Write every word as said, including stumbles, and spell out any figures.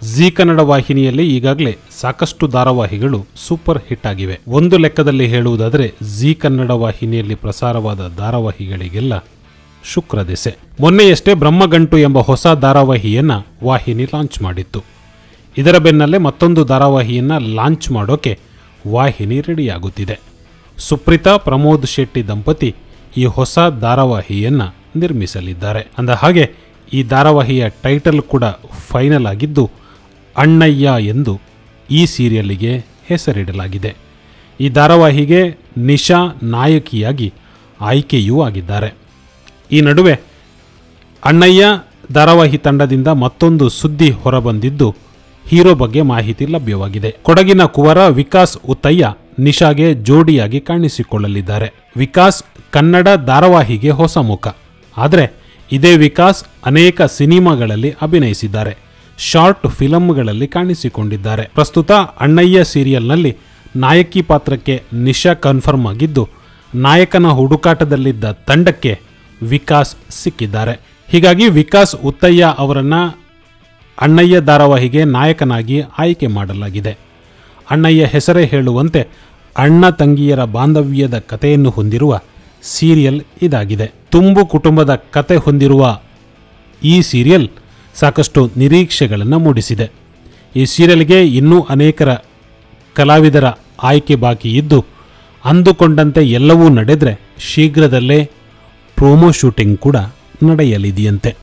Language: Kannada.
ಜೀ ಕನ್ನಡ ವಾಹಿನಿಯಲ್ಲಿ ಈಗಾಗಲೇ ಸಾಕಷ್ಟು ಧಾರಾವಾಹಿಗಳು ಸೂಪರ್ ಹಿಟ್ ಆಗಿವೆ. ಒಂದು ಲೆಕ್ಕದಲ್ಲಿ ಹೇಳುವುದಾದರೆ ಜೀ ಕನ್ನಡ ವಾಹಿನಿಯಲ್ಲಿ ಪ್ರಸಾರವಾದ ಧಾರಾವಾಹಿಗಳಿಗೆಲ್ಲ ಶುಕ್ರ ದೆಸೆ. ಮೊನ್ನೆಯಷ್ಟೇ ಬ್ರಹ್ಮಗಂಟು ಎಂಬ ಹೊಸ ಧಾರಾವಾಹಿಯನ್ನ ವಾಹಿನಿ ಲಾಂಚ್ ಮಾಡಿತ್ತು. ಇದರ ಬೆನ್ನಲ್ಲೇ ಮತ್ತೊಂದು ಧಾರಾವಾಹಿಯನ್ನ ಲಾಂಚ್ ಮಾಡೋಕೆ ವಾಹಿನಿ ರೆಡಿಯಾಗುತ್ತಿದೆ. ಸುಪ್ರೀತಾ ಪ್ರಮೋದ್ ಶೆಟ್ಟಿ ದಂಪತಿ ಈ ಹೊಸ ಧಾರಾವಾಹಿಯನ್ನ ನಿರ್ಮಿಸಲಿದ್ದಾರೆ. ಅಂದ ಹಾಗೆ ಈ ಧಾರಾವಾಹಿಯ ಟೈಟಲ್ ಕೂಡ ಫೈನಲ್ ಆಗಿದ್ದು ಅಣ್ಣಯ್ಯ ಎಂದು ಈ ಸೀರಿಯಲ್ಗೆ ಹೆಸರಿಡಲಾಗಿದೆ. ಈ ಧಾರಾವಾಹಿಗೆ ನಿಶಾ ನಾಯಕಿಯಾಗಿ ಆಯ್ಕೆಯೂ ಆಗಿದ್ದಾರೆ. ಈ ನಡುವೆ ಅಣ್ಣಯ್ಯ ಧಾರಾವಾಹಿ ತಂಡದಿಂದ ಮತ್ತೊಂದು ಸುದ್ದಿ ಹೊರಬಂದಿದ್ದು ಹೀರೋ ಬಗ್ಗೆ ಮಾಹಿತಿ ಲಭ್ಯವಾಗಿದೆ. ಕೊಡಗಿನ ಕುವರ ವಿಕಾಸ್ ಉತ್ತಯ್ಯ ನಿಶಾಗೆ ಜೋಡಿಯಾಗಿ ಕಾಣಿಸಿಕೊಳ್ಳಲಿದ್ದಾರೆ. ವಿಕಾಸ್ ಕನ್ನಡ ಧಾರಾವಾಹಿಗೆ ಹೊಸ ಮುಖ. ಆದರೆ ಇದೇ ವಿಕಾಸ್ ಅನೇಕ ಸಿನಿಮಾಗಳಲ್ಲಿ ಅಭಿನಯಿಸಿದ್ದಾರೆ. ಶಾರ್ಟ್ ಫಿಲಂಗಳಲ್ಲಿ ಕಾಣಿಸಿಕೊಂಡಿದ್ದಾರೆ. ಪ್ರಸ್ತುತ ಅಣ್ಣಯ್ಯ ಸೀರಿಯಲ್ನಲ್ಲಿ ನಾಯಕಿ ಪಾತ್ರಕ್ಕೆ ನಿಶಾ ಕನ್ಫರ್ಮ್ ಆಗಿದ್ದು ನಾಯಕನ ಹುಡುಕಾಟದಲ್ಲಿದ್ದ ತಂಡಕ್ಕೆ ವಿಕಾಸ್ ಸಿಕ್ಕಿದ್ದಾರೆ. ಹೀಗಾಗಿ ವಿಕಾಸ್ ಉತ್ತಯ್ಯ ಅವರನ್ನ ಅಣ್ಣಯ್ಯ ಧಾರಾವಾಹಿಗೆ ನಾಯಕನಾಗಿ ಆಯ್ಕೆ ಮಾಡಲಾಗಿದೆ. ಅಣ್ಣಯ್ಯ ಹೆಸರೇ ಹೇಳುವಂತೆ ಅಣ್ಣ ತಂಗಿಯರ ಬಾಂಧವ್ಯದ ಕಥೆಯನ್ನು ಹೊಂದಿರುವ ಸೀರಿಯಲ್ ಇದಾಗಿದೆ. ತುಂಬು ಕುಟುಂಬದ ಕತೆ ಹೊಂದಿರುವ ಈ ಸೀರಿಯಲ್ ಸಾಕಷ್ಟು ನಿರೀಕ್ಷೆಗಳನ್ನು ಮೂಡಿಸಿದೆ. ಈ ಸೀರಿಯಲ್ಗೆ ಇನ್ನೂ ಅನೇಕರ ಕಲಾವಿದರ ಆಯ್ಕೆ ಬಾಕಿ ಇದ್ದು ಅಂದುಕೊಂಡಂತೆ ಎಲ್ಲವೂ ನಡೆದರೆ ಶೀಘ್ರದಲ್ಲೇ ಪ್ರೋಮೋ ಶೂಟಿಂಗ್ ಕೂಡ ನಡೆಯಲಿದೆಯಂತೆ.